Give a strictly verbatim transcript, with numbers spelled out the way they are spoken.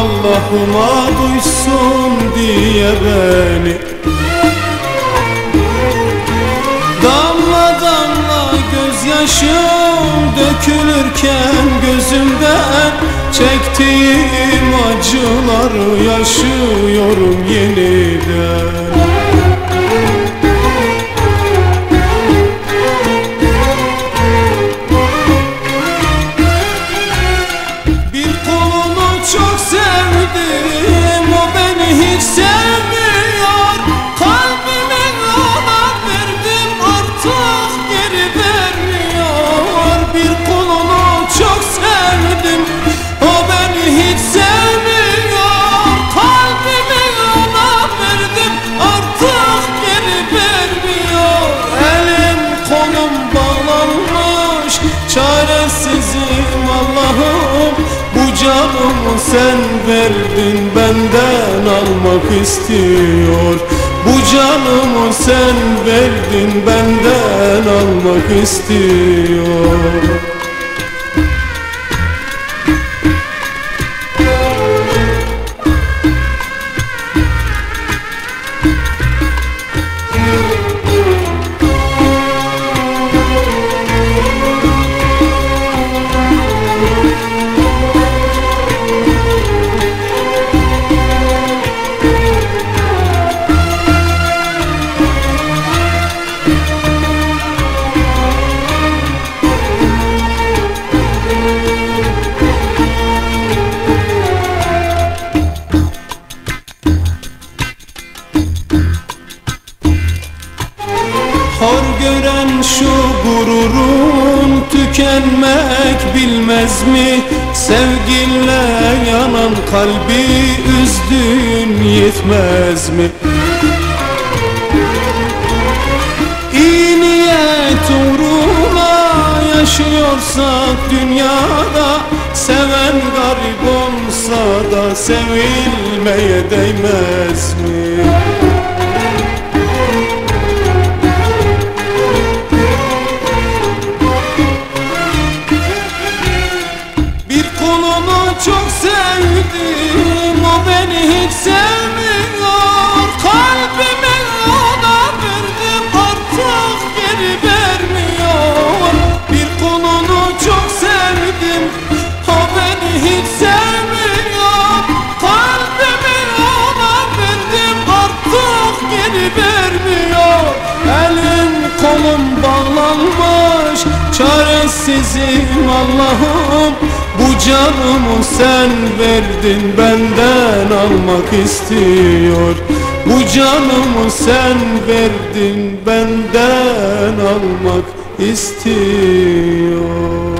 Allah'ıma duysun diye beni. Damla damla gözyaşım dökülürken gözümden, çektiğim acıları yaşıyorum yeniden. Bir kolunu çok sevdim, o beni hiç sevmiyor. Kalbimi ona verdim, artık geri vermiyor. Bir kolunu çok sevdim, o beni hiç sevmiyor. Kalbimi ona verdim, artık geri vermiyor. Elim kolum bağlanmış, çaresizim Allah'ım. Bu canımı sen verdin, benden almak istiyor. Bu canımı sen verdin, benden almak istiyor. Hor gören şu gururun tükenmek bilmez mi? Sevginle yanan kalbi üzdün yetmez mi? İyi niyet uğruna yaşıyorsak dünyada, seven garip olsa da sevilmeye değmez mi? Çok sevdim, o beni hiç sevmiyor. Kalbimi ona verdim, artık geri vermiyor. Bir kolunu çok sevdim, o beni hiç sevmiyor. Kalbimi ona verdim, artık geri vermiyor. Elim kolum bağlanmış, çaresizim Allah'ım. Bu canımı sen verdin, benden almak istiyor. Bu canımı sen verdin, benden almak istiyor.